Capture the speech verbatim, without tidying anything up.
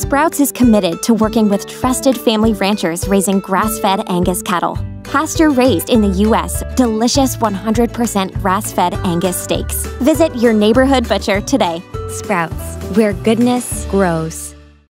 Sprouts is committed to working with trusted family ranchers raising grass-fed Angus cattle. Pasture-raised in the U S, delicious one hundred percent grass-fed Angus steaks. Visit your neighborhood butcher today. Sprouts, where goodness grows.